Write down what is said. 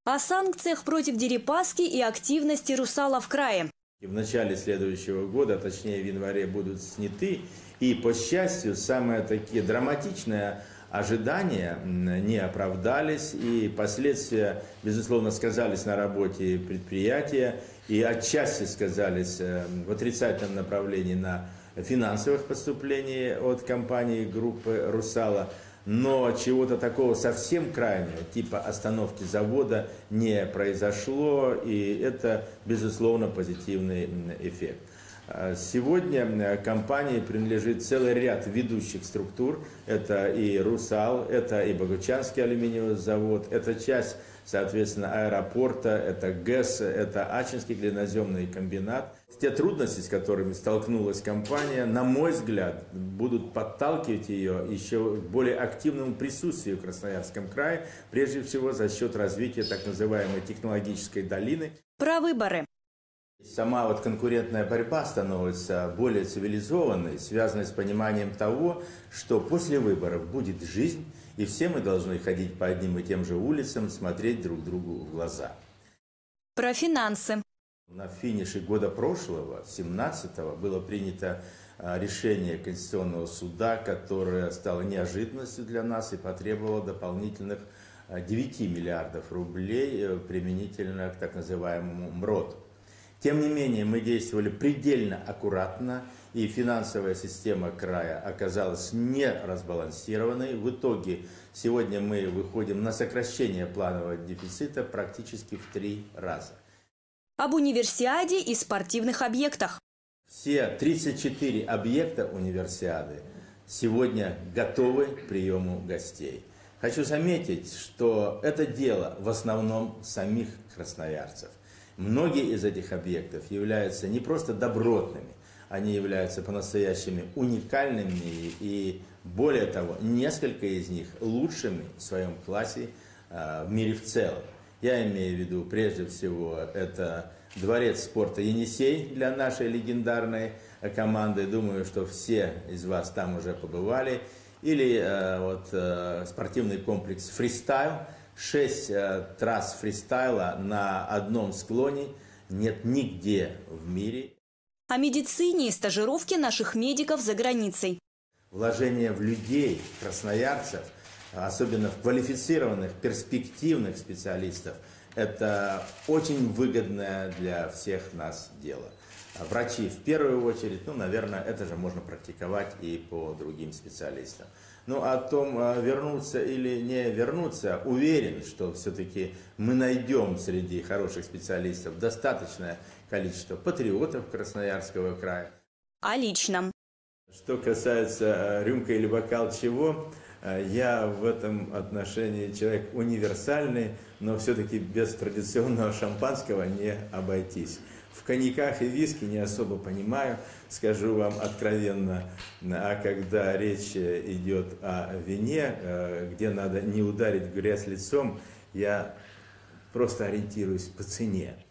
О санкциях против Дерипаски и активности «Русала» в крае. В начале следующего года, точнее в январе, будут сняты. И, по счастью, самые такие драматичные ожидания не оправдались. И последствия, безусловно, сказались на работе предприятия. И отчасти сказались в отрицательном направлении на финансовых поступлений от компании группы «Русала». Но чего-то такого совсем крайнего, типа остановки завода, не произошло, и это, безусловно, позитивный эффект. Сегодня компании принадлежит целый ряд ведущих структур. Это и «Русал», это и Богучанский алюминиевый завод, это часть, соответственно, аэропорта, это ГЭС, это Ачинский глиноземный комбинат. Те трудности, с которыми столкнулась компания, на мой взгляд, будут подталкивать ее еще к более активному присутствию в Красноярском крае, прежде всего за счет развития так называемой технологической долины. Про выборы. Сама конкурентная борьба становится более цивилизованной, связанной с пониманием того, что после выборов будет жизнь, и все мы должны ходить по одним и тем же улицам, смотреть друг другу в глаза. Про финансы. На финише года прошлого, 17-го, было принято решение Конституционного суда, которое стало неожиданностью для нас и потребовало дополнительных 9 миллиардов рублей применительно к так называемому МРОТу. Тем не менее, мы действовали предельно аккуратно, и финансовая система края оказалась не разбалансированной. В итоге сегодня мы выходим на сокращение планового дефицита практически в 3 раза. Об универсиаде и спортивных объектах. Все 34 объекта универсиады сегодня готовы к приему гостей. Хочу заметить, что это дело в основном самих красноярцев. Многие из этих объектов являются не просто добротными, они являются по-настоящему уникальными и, более того, несколько из них лучшими в своем классе в мире в целом. Я имею в виду, прежде всего, это дворец спорта «Енисей» для нашей легендарной команды. Думаю, что все из вас там уже побывали. Или спортивный комплекс «Фристайл». 6 трасс фристайла на одном склоне нет нигде в мире. О медицине и стажировке наших медиков за границей. Вложение в людей, красноярцев, особенно в квалифицированных, перспективных специалистов, это очень выгодное для всех нас дело. Врачи в первую очередь, наверное, это же можно практиковать и по другим специалистам. О том, вернуться или не вернуться, уверен, что все-таки мы найдем среди хороших специалистов достаточное количество патриотов Красноярского края. О личном. Что касается рюмка или бокал чего, я в этом отношении человек универсальный, но все-таки без традиционного шампанского не обойтись. В коньяках и виски не особо понимаю, скажу вам откровенно, а когда речь идет о вине, где надо не ударить в грязь лицом, я просто ориентируюсь по цене.